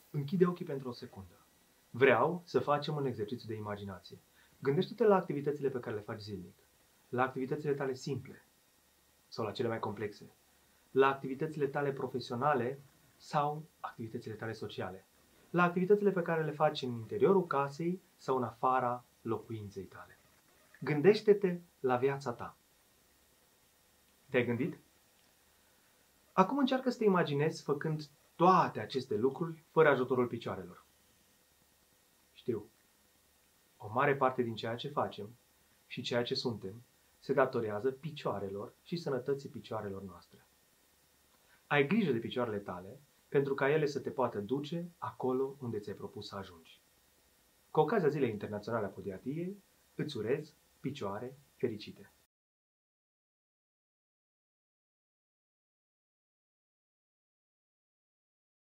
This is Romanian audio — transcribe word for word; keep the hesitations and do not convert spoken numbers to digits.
Închide ochii pentru o secundă. Vreau să facem un exercițiu de imaginație. Gândește-te la activitățile pe care le faci zilnic, la activitățile tale simple sau la cele mai complexe, la activitățile tale profesionale sau activitățile tale sociale, la activitățile pe care le faci în interiorul casei sau în afara locuinței tale. Gândește-te la viața ta. Te-ai gândit? Acum încearcă să te imaginezi făcând toate aceste lucruri fără ajutorul picioarelor. Știu, o mare parte din ceea ce facem și ceea ce suntem se datorează picioarelor și sănătății picioarelor noastre. Ai grijă de picioarele tale pentru ca ele să te poată duce acolo unde ți-ai propus să ajungi. Cu ocazia Zilei Internaționale a Podiatriei, îți urez picioare fericite!